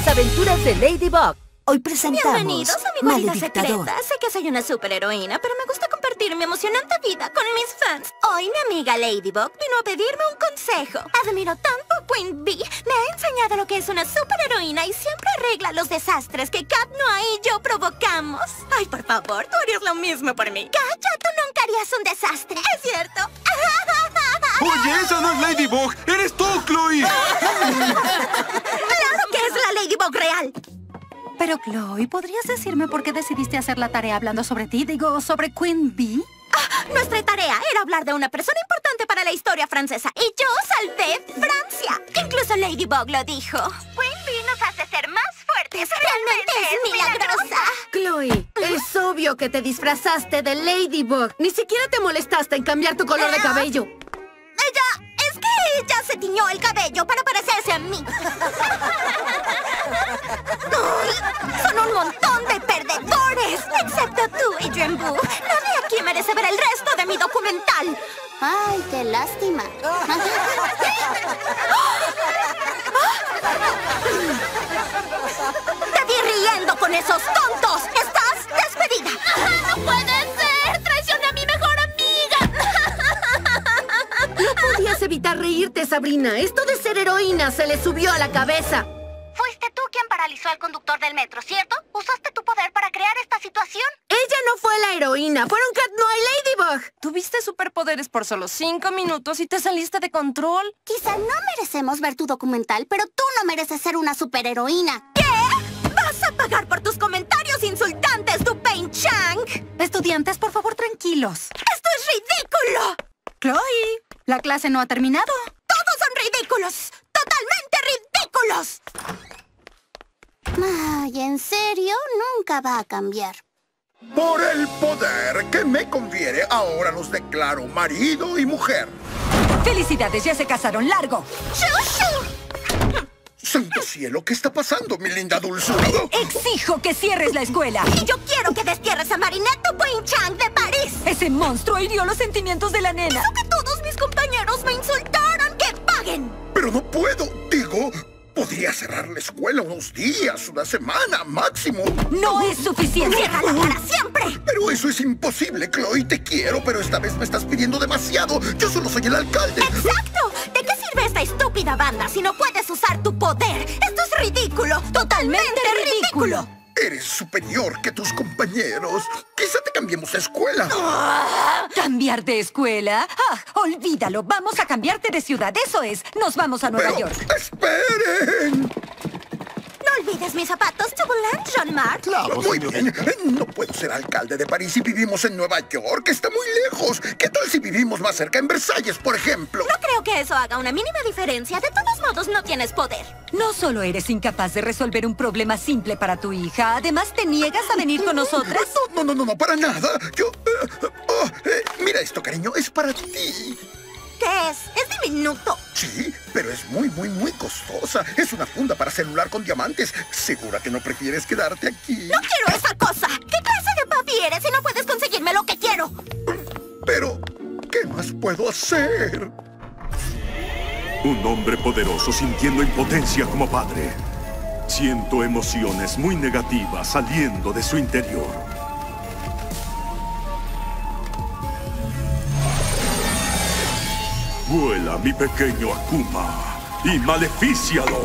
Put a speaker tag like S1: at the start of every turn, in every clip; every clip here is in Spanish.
S1: Las aventuras de Ladybug.
S2: Hoy presentamos
S3: Bienvenidos a mi guarida
S2: Maledictador.
S3: secreta. Sé que soy una superheroína, pero me gusta compartir mi emocionante vida con mis fans. Hoy mi amiga Ladybug vino a pedirme un consejo. Admiro tanto a Queen Bee. Me ha enseñado lo que es una superheroína y siempre arregla los desastres que Cat Noir y yo provocamos. Ay, por favor, tú harías lo mismo por mí. Calla, tú nunca harías un desastre. ¿Es cierto?
S4: Oye, esa no es Ladybug. ¡Eres tú, Chloe!
S3: ¡Claro que es la Ladybug real!
S5: Pero, Chloe, ¿podrías decirme por qué decidiste hacer la tarea hablando sobre ti? Digo, ¿sobre Queen Bee?
S3: Nuestra tarea era hablar de una persona importante para la historia francesa. Y yo salvé Francia. Incluso Ladybug lo dijo. Queen Bee nos hace ser más fuertes. Realmente es milagrosa.
S1: Chloe, es obvio que te disfrazaste de Ladybug. Ni siquiera te molestaste en cambiar tu color de cabello.
S3: Ella se tiñó el cabello para parecerse a mí. ¡Ay! Son un montón de perdedores. Excepto tú, Adrian Boo. Nadie aquí merece ver el resto de mi documental.
S6: Ay, qué lástima.
S3: Te vi riendo con esos tontos. ¡Estás despedida! ¡No puede ser! ¡Traicioné a mi mejor amiga!
S1: No podías evitar reírte, Sabrina. Esto de ser heroína se le subió a la cabeza.
S6: Fuiste tú quien paralizó al conductor del metro, ¿cierto? ¿Usaste tu poder para crear esta situación?
S1: Ella no fue la heroína. Fueron Cat Noir y Ladybug.
S7: Tuviste superpoderes por solo 5 minutos y te saliste de control.
S6: Quizá no merecemos ver tu documental, pero tú no mereces ser una superheroína.
S3: ¿Qué? ¿Vas a pagar por tus comentarios insultantes, tu Pain Chang?
S5: Estudiantes, por favor, tranquilos.
S3: ¡Esto es ridículo!
S5: Chloe, la clase no ha terminado.
S3: ¡Todos son ridículos! ¡Totalmente ridículos!
S6: Ay, ¿en serio? Nunca va a cambiar.
S8: Por el poder que me confiere, ahora los declaro marido y mujer.
S5: ¡Felicidades! Ya se casaron. ¡Largo!
S3: ¡Shushu!
S8: ¡Santo cielo! ¿Qué está pasando, mi linda dulzura?
S5: ¡Exijo que cierres la escuela!
S3: Y yo quiero que destierres a Marinette Dupuin Chang de París.
S5: ¡Ese monstruo hirió los sentimientos de la nena!
S3: Hizo que todos mis compañeros me insultaran. ¡Que paguen!
S8: Pero no puedo, digo... Podría cerrar la escuela unos días, una semana, máximo.
S5: ¡No es suficiente!
S3: ¡Ciérrala para siempre!
S8: Pero eso es imposible, Chloe. Te quiero, pero esta vez me estás pidiendo demasiado. Yo solo soy el alcalde.
S3: ¡Exacto! ¿De qué sirve esta estúpida banda si no puedes usar tu poder? ¡Esto es ridículo! ¡Totalmente ridículo!
S8: Eres superior que tus compañeros. Quizá te cambiemos de escuela.
S5: ¿Cambiar de escuela? ¡Ah! Olvídalo. Vamos a cambiarte de ciudad. Eso es. Nos vamos a Nueva York.
S8: ¡Esperen!
S3: No olvides mis zapatos Tubulant, Jean-Marc.
S8: Claro, muy bien. No puedo ser alcalde de París si vivimos en Nueva York. Está muy lejos. ¿Qué tal si vivimos más cerca en Versalles, por ejemplo?
S3: No creo que eso haga una mínima diferencia. De todos modos, no tienes poder.
S5: No solo eres incapaz de resolver un problema simple para tu hija, además te niegas a venir con nosotras.
S8: No, para nada. Yo... mira esto, cariño. Es para ti.
S3: ¿Qué es? Es diminuto.
S8: Sí, pero es muy costosa. Es una funda para celular con diamantes. ¿Segura que no prefieres quedarte aquí?
S3: ¡No quiero esa cosa! ¿Qué clase de papi eres si no puedes conseguirme lo que quiero?
S8: Pero, ¿qué más puedo hacer?
S4: Un hombre poderoso sintiendo impotencia como padre. Siento emociones muy negativas saliendo de su interior. Vuela, mi pequeño Akuma, y malefícialo.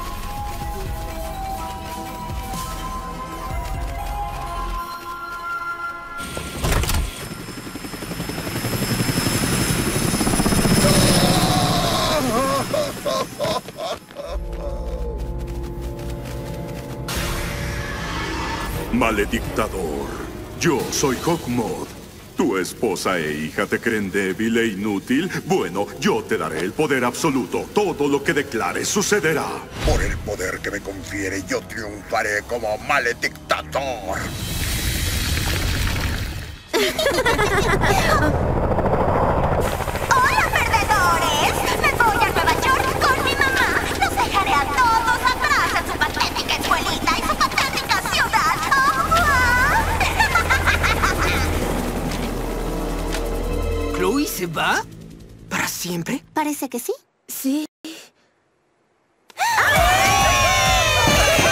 S4: Maledictador, yo soy Hawkmoth. ¿Tu esposa e hija te creen débil e inútil? Bueno, yo te daré el poder absoluto. Todo lo que declares sucederá.
S8: Por el poder que me confiere, yo triunfaré como maledictador.
S3: ¡Hola, perdedores! Me voy a Nueva York con mi mamá. Los dejaré a todos atrás en su patética escuelita y su patética ciudad.
S9: ¿Chloe se va? ¿Para siempre?
S6: Parece que sí.
S1: Sí.
S3: ¡Ah!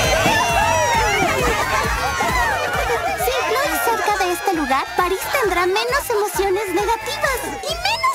S6: lugar, París tendrá menos emociones negativas y menos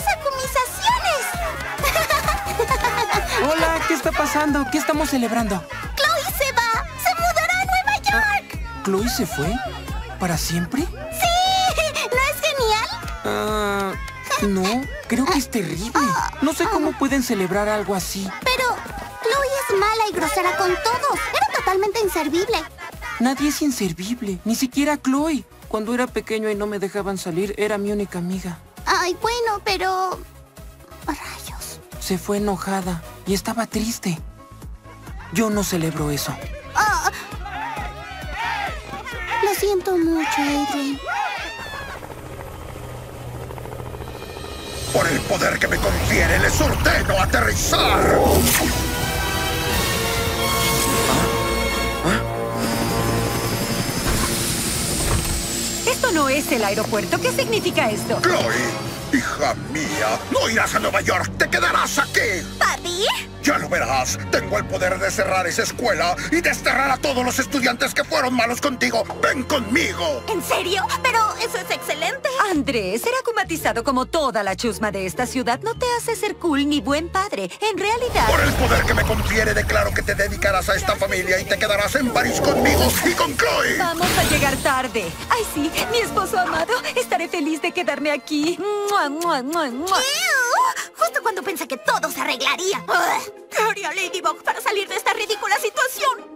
S6: acusaciones.
S9: Hola, ¿qué está pasando? ¿Qué estamos celebrando?
S6: ¡Chloe se va! ¡Se mudará a Nueva York!
S9: ¿Chloe se fue? ¿Para siempre?
S6: ¡Sí! ¿No es genial?
S9: No, creo que es terrible. No sé cómo pueden celebrar algo así.
S6: Pero Chloe es mala y grosera con todos. Era totalmente inservible.
S9: Nadie es inservible, ni siquiera Chloe. Cuando era pequeño y no me dejaban salir, era mi única amiga.
S6: Ay, bueno, pero... rayos.
S9: Se fue enojada y estaba triste. Yo no celebro eso.
S6: Lo siento mucho, Adrien.
S8: Por el poder que me confiere, les ordeno aterrizar.
S5: Esto no es el aeropuerto. ¿Qué significa esto?
S8: Chloe, hija mía, no irás a Nueva York, te quedarás aquí.
S3: ¿Papi?
S8: Ya lo verás, tengo el poder de cerrar esa escuela y desterrar a todos los estudiantes que fueron malos contigo. ¡Ven conmigo!
S3: ¿En serio? Pero eso es excelente.
S5: Andrés, ser acumatizado como toda la chusma de esta ciudad no te hace ser cool ni buen padre. En realidad...
S8: Por el poder que me confiere, declaro que te dedicarás a esta familia y te quedarás en París conmigo y con Chloe.
S5: Vamos a llegar tarde. Ay, sí, mi esposo amado. Estaré feliz de quedarme aquí. ¡Mua, mua, mua, mua!
S3: ¡Ew! Justo cuando pensé que todo se arreglaría. ¡Ugh! ¿Qué haría Ladybug para salir de esta ridícula situación?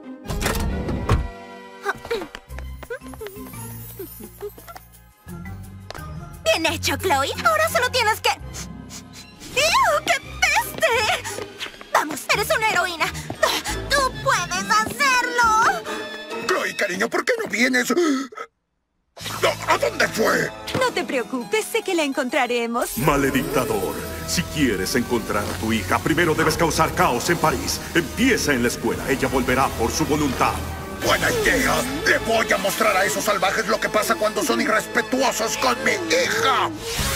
S3: Bien hecho, Chloe. Ahora solo tienes que... ¡Ew! ¡Qué peste! Vamos, eres una heroína. ¡Tú puedes hacerlo!
S8: Chloe, cariño, ¿por qué no vienes? No, ¿a dónde fue?
S5: No te preocupes, sé que la encontraremos.
S4: Maledictador, si quieres encontrar a tu hija, primero debes causar caos en París. Empieza en la escuela, ella volverá por su voluntad.
S8: Buena idea. Le voy a mostrar a esos salvajes lo que pasa cuando son irrespetuosos con mi hija.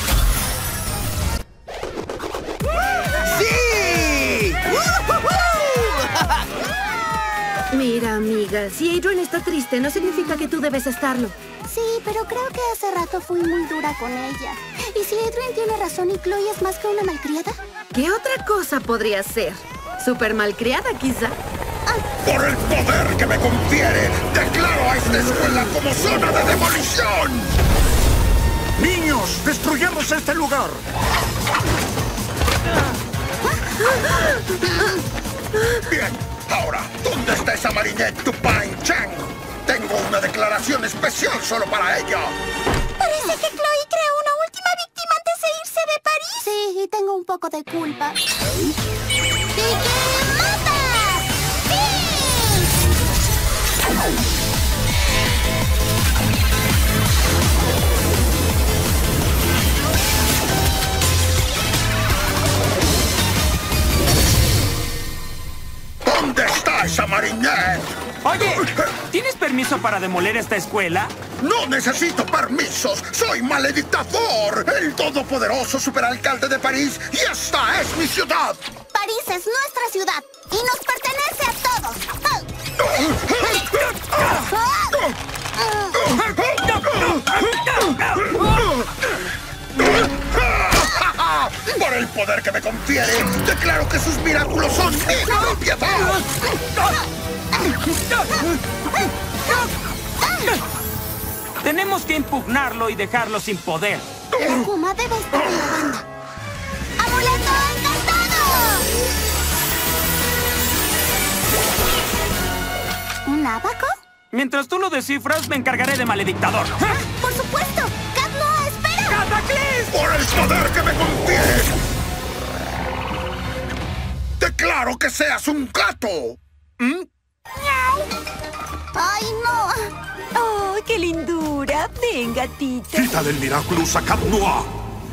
S9: ¡Sí!
S1: Mira, amiga, si Adrien está triste, no significa que tú debes estarlo.
S6: Sí, pero creo que hace rato fui muy dura con ella. ¿Y si Adrien tiene razón y Chloe es más que una malcriada?
S1: ¿Qué otra cosa podría ser? ¿Súper malcriada, quizá?
S8: Por el poder que me confiere, declaro a esta escuela como zona de demolición. Niños, destruyamos este lugar. Bien, ahora, ¿dónde está esa Marinette Dupin Chang? Tengo una declaración especial solo para ella.
S6: Parece que Chloe creó una última víctima antes de irse de París. Sí, y tengo un poco de culpa. ¡Mata!
S8: ¿Dónde está esa Marinette?
S9: Oye, ¿tienes permiso para demoler esta escuela?
S8: ¡No necesito permisos! ¡Soy Maledictador! ¡El todopoderoso superalcalde de París! ¡Y esta es mi ciudad!
S6: París es nuestra ciudad y nos pertenece a todos.
S8: Por el poder que me confiere, declaro que sus milagros son mi propiedad.
S9: Tenemos que impugnarlo y dejarlo sin poder.
S6: Kuma debe estar en la banda. ¡Amuleto encantado! ¿Un abaco?
S9: Mientras tú lo descifras, me encargaré de Maledictador.
S6: ¡Por supuesto! ¡Catno, espera!
S9: ¡Cataclysm!
S8: ¡Por el poder que me confiere! ¡Declaro que seas un gato!
S6: ¡Ay, no!
S5: ¡Oh, qué lindura! Ven, gatito.
S4: Quítale el Miraculous a Cat Noir.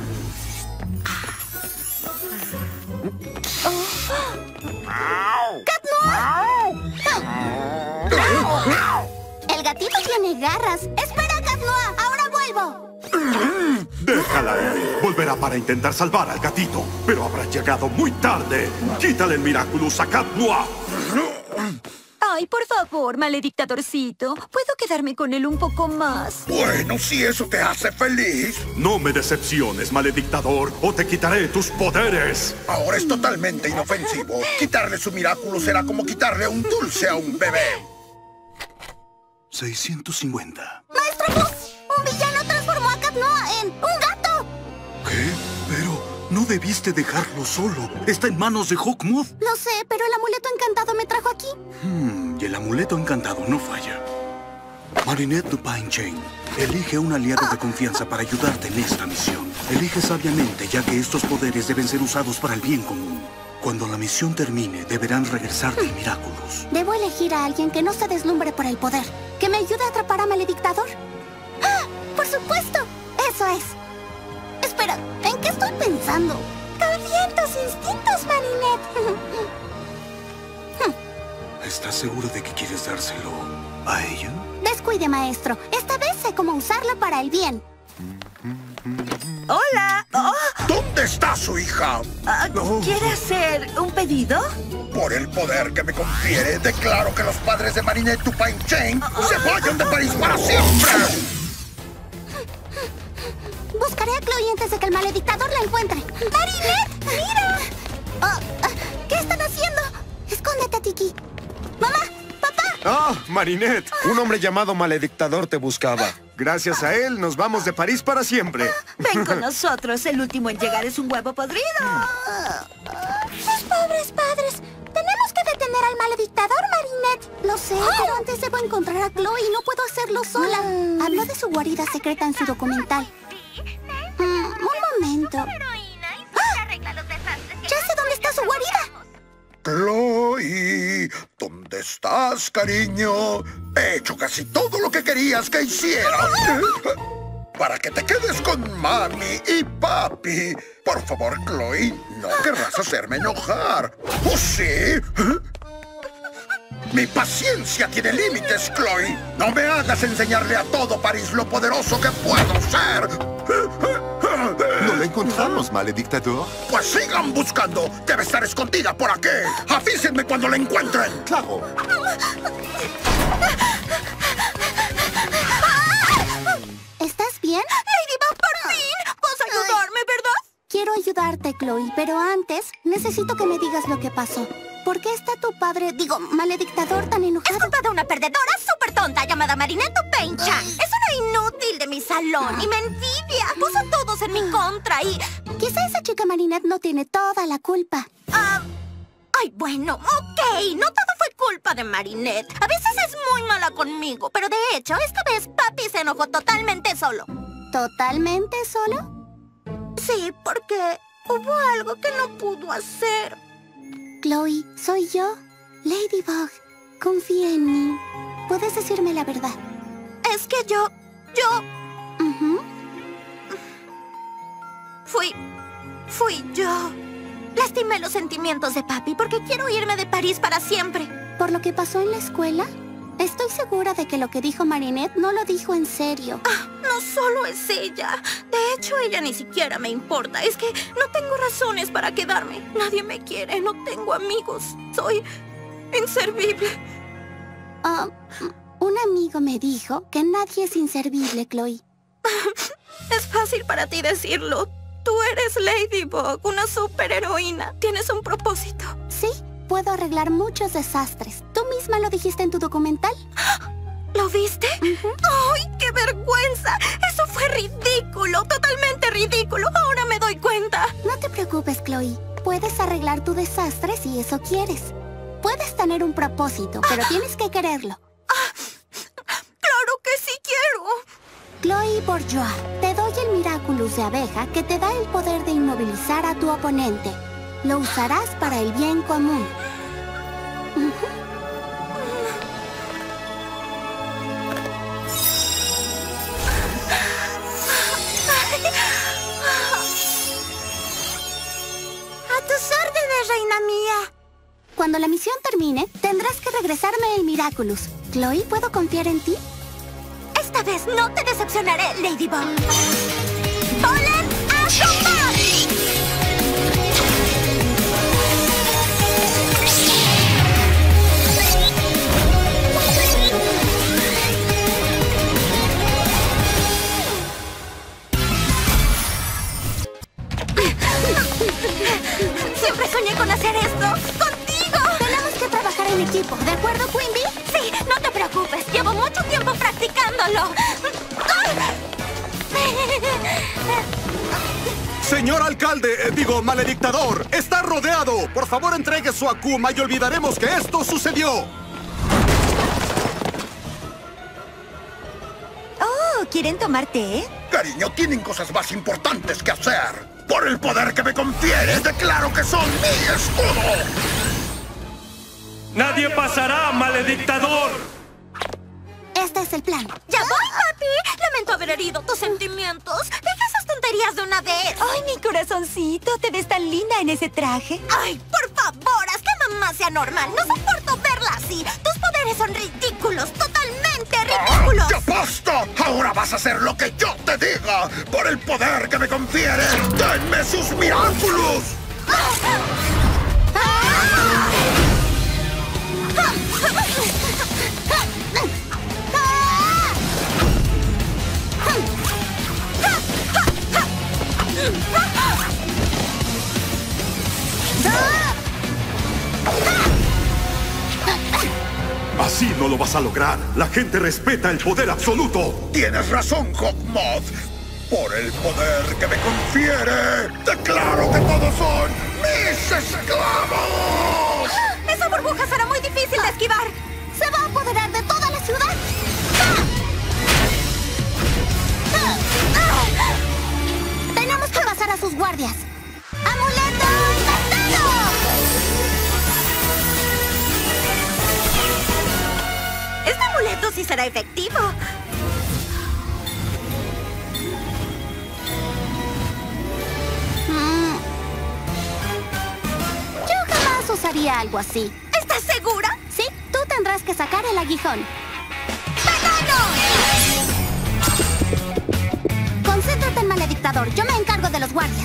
S6: El gatito tiene garras. ¡Espera, Catnoa! ¡Ahora vuelvo!
S4: Déjala ir. Volverá para intentar salvar al gatito, pero habrá llegado muy tarde. Quítale el Miraculous a Cat Noir.
S5: Ay, por favor, maledictadorcito. ¿Puedo quedarme con él un poco más?
S8: Bueno, si eso te hace feliz.
S4: No me decepciones, maledictador, o te quitaré tus poderes.
S8: Ahora es totalmente inofensivo. Quitarle su Miraculous será como quitarle un dulce a un bebé.
S4: 650.
S6: ¡Maestro Fu! ¡Un villano transformó a Cat Noir en un gato!
S4: ¿Qué? Pero no debiste dejarlo solo. Está en manos de Hawkmoth.
S6: Lo sé, pero el amuleto encantado me trajo aquí.
S4: Y el amuleto encantado no falla. Marinette Dupin Chain, elige un aliado de confianza para ayudarte en esta misión. Elige sabiamente, ya que estos poderes deben ser usados para el bien común. Cuando la misión termine, deberán regresarte el Miraculous.
S6: Debo elegir a alguien que no se deslumbre por el poder. ¿Que me ayude a atrapar a Maledictador? ¡Ah! ¡Por supuesto! ¡Eso es! Espera, ¿en qué estoy pensando? Confía en tus instintos, Marinette.
S4: ¿Estás seguro de que quieres dárselo a ella?
S6: Descuide, maestro. Esta vez sé cómo usarlo para el bien.
S1: ¡Hola! Oh,
S8: ¿Dónde está su hija?
S1: ¿Quiere hacer un pedido?
S8: Por el poder que me confiere, declaro que los padres de Marinette Dupin Chain se vayan de París para siempre.
S6: Buscaré a Chloe antes de que el maledictador la encuentre. ¡Marinette! ¡Mira! ¿Qué están haciendo? Escóndete, Tiki. ¡Mamá! ¡Papá!
S2: ¡Ah, Marinette! Un hombre llamado Maledictador te buscaba. Gracias a él, nos vamos de París para siempre.
S5: Ven con nosotros. El último en llegar es un huevo podrido.
S6: ¡Sus pobres padres! Tenemos que detener al maledictador, Marinette. Lo sé, pero antes debo encontrar a Chloe y no puedo hacerlo sola. Habló de su guarida secreta en su documental. Un momento. ¡Ya sé dónde está su guarida!
S8: Chloe, ¿dónde estás, cariño? He hecho casi todo lo que querías que hiciera. Para que te quedes con mami y papi. Por favor, Chloe, no querrás hacerme enojar. ¿Oh, sí? Mi paciencia tiene límites, Chloe. No me hagas enseñarle a todo París lo poderoso que puedo ser.
S2: No la encontramos, Maledictador.
S8: Pues sigan buscando. Debe estar escondida por aquí. Avísenme cuando la encuentren.
S2: Claro.
S6: ¿Estás bien?
S5: Ladybug, por fin. ¿Vas a ayudarme, verdad?
S6: Quiero ayudarte, Chloe, pero antes necesito que me digas lo que pasó. ¿Por qué está tu padre, maledictador, tan enojado?
S3: Es culpa de una perdedora súper tonta llamada Marinette Dupin Chain. Es una inútil de mi salón y me envidia. Puso a todos en mi contra y...
S6: Quizá esa chica Marinette no tiene toda la culpa.
S3: Ay, bueno, ok. No todo fue culpa de Marinette. A veces es muy mala conmigo, pero de hecho, esta vez papi se enojó totalmente solo.
S6: ¿Totalmente solo?
S3: Sí, porque hubo algo que no pudo hacer.
S6: Chloe, soy yo, Ladybug. Confía en mí. ¿Puedes decirme la verdad?
S3: Es que yo... Fui yo. Lastimé los sentimientos de papi porque quiero irme de París para siempre.
S6: ¿Por lo que pasó en la escuela? Estoy segura de que lo que dijo Marinette no lo dijo en serio.
S3: No solo es ella. De hecho, ella ni siquiera me importa. Es que no tengo razones para quedarme. Nadie me quiere. No tengo amigos. Soy inservible.
S6: Un amigo me dijo que nadie es inservible, Chloe.
S3: Es fácil para ti decirlo. Tú eres Ladybug, una superheroína. Tienes un propósito.
S6: Sí, puedo arreglar muchos desastres. ¿Tú misma lo dijiste en tu documental?
S3: ¿Lo viste? ¡Ay, qué vergüenza! Eso fue ridículo, totalmente ridículo. Ahora me doy cuenta.
S6: No te preocupes, Chloe. Puedes arreglar tu desastre si eso quieres. Puedes tener un propósito, pero tienes que quererlo.
S3: ¡Claro que sí quiero!
S6: Chloe Bourgeois, te doy el Miraculous de abeja que te da el poder de inmovilizar a tu oponente. Lo usarás para el bien común.
S3: A tus órdenes, reina mía.
S6: Cuando la misión termine, tendrás que regresarme el Miraculous. Chloe, ¿puedo confiar en ti?
S3: Esta vez no te decepcionaré, Ladybug. ¡Polen a combate! mucho tiempo practicándolo.
S4: Señor alcalde, maledictador, está rodeado. Por favor, entregue su Akuma y olvidaremos que esto sucedió.
S5: Oh, ¿quieren tomar té?
S8: Cariño, tienen cosas más importantes que hacer. Por el poder que me confieres, declaro que son mi escudo.
S10: ¡Nadie pasará, maledictador!
S6: Este es el plan.
S3: ¡Ya voy, papi! Lamento haber herido tus sentimientos. Deja esas tonterías de una vez.
S5: Ay, mi corazoncito, te ves tan linda en ese traje.
S3: ¡Ay, por favor! ¡Haz que mamá sea normal! ¡No soporto verla así! ¡Tus poderes son ridículos! ¡Totalmente ridículos!
S8: ¡Ya basta! Ahora vas a hacer lo que yo te diga. Por el poder que me confieres, denme sus miraculos.
S4: Así no lo vas a lograr. La gente respeta el poder absoluto.
S8: Tienes razón, Hawkmoth. Por el poder que me confiere, declaro que todos son mis esclavos.
S3: ¡Esa burbuja será muy difícil de esquivar!
S6: ¡Se va a apoderar de toda la ciudad! ¡Tenemos que pasar a sus guardias! ¡Amuleto inventado!
S3: Este amuleto sí será efectivo.
S6: Yo jamás usaría algo así.
S3: ¿Estás segura?
S6: Sí, tú tendrás que sacar el aguijón. Concéntrate en maledictador. Yo me encargo de los guardias.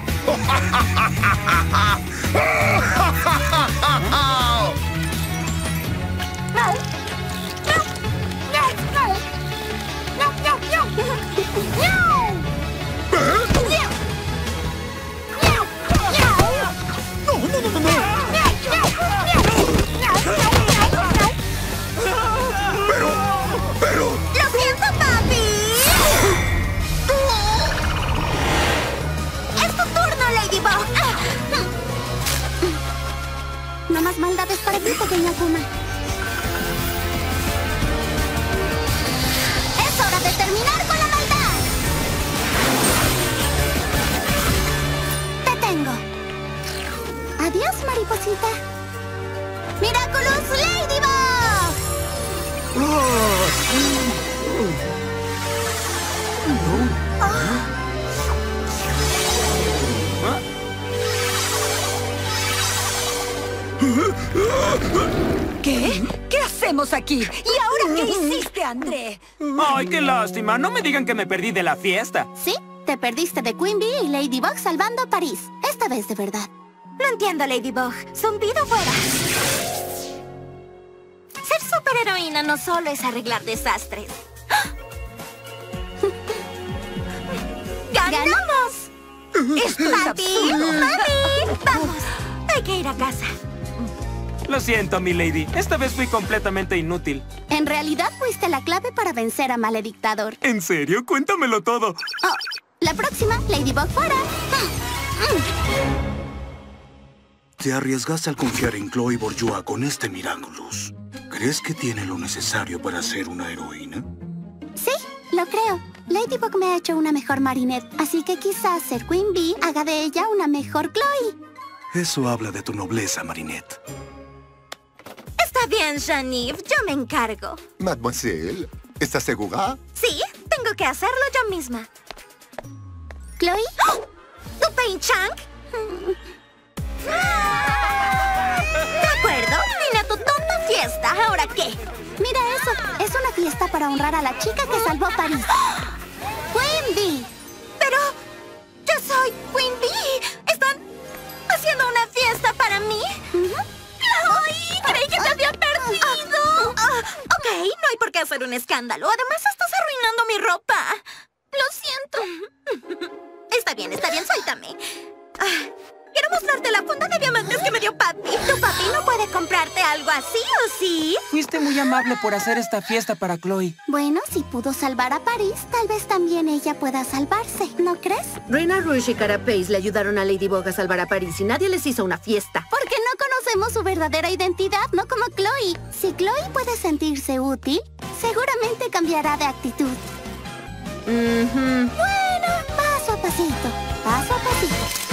S8: Pero...
S3: ¡Lo siento, papi! ¡Es tu turno, Ladybug!
S6: No más maldades para ti, pequeña Akuma. ¡Es hora de terminar con la maldad! ¡Te tengo! ¡Adiós, mariposita! ¡Miraculous Ladybug!
S5: ¿Qué? ¿Qué hacemos aquí? ¿Y ahora qué hiciste, André?
S9: Ay, qué lástima. No me digan que me perdí de la fiesta.
S6: Sí, te perdiste de Queen Bee y Ladybug salvando a París. Esta vez de verdad.
S3: No entiendo, Ladybug. Zumbido fuera. Ser superheroína no solo es arreglar desastres. ¡Ganamos!
S5: Esto es
S3: ¡Papi!
S5: absurdo.
S3: ¡Mami! ¡Vamos! Hay que ir a casa.
S9: Lo siento, mi lady. Esta vez fui completamente inútil.
S6: En realidad fuiste la clave para vencer a Maledictador.
S9: ¿En serio? Cuéntamelo todo.
S6: Oh, la próxima, Ladybug fuera.
S4: Te arriesgaste al confiar en Chloe Bourgeois con este Miraculous. ¿Crees que tiene lo necesario para ser una heroína?
S6: Sí, lo creo. Ladybug me ha hecho una mejor Marinette, así que quizás ser Queen Bee haga de ella una mejor Chloe.
S4: Eso habla de tu nobleza, Marinette.
S3: Está bien, Genevieve. Yo me encargo.
S11: Mademoiselle, ¿estás segura?
S3: Sí, tengo que hacerlo yo misma.
S6: ¿Chloe?
S3: ¡Oh! ¿Tu Pain Chang? De acuerdo. Vine a tu tonta fiesta. ¿Ahora qué?
S6: Mira eso. Es una fiesta para honrar a la chica que salvó París. ¡Queen Bee!
S3: Pero... yo soy Queen Bee. ¿Están haciendo una fiesta para mí? ¡Ay! Creí que te había perdido. Ok, no hay por qué hacer un escándalo. Además, estás arruinando mi ropa. Lo siento. Está bien, suéltame. Quiero mostrarte la funda de diamantes que me dio papi. Tu papi no puede comprarte algo así, ¿o sí?
S9: Fuiste muy amable por hacer esta fiesta para Chloe.
S6: Bueno, si pudo salvar a París, tal vez también ella pueda salvarse, ¿no crees?
S1: Reina Rouge y Carapace le ayudaron a Ladybug a salvar a París y nadie les hizo una fiesta.
S6: Porque no conocemos su verdadera identidad, no como Chloe. Si Chloe puede sentirse útil, seguramente cambiará de actitud. Bueno, paso a pasito, paso a pasito.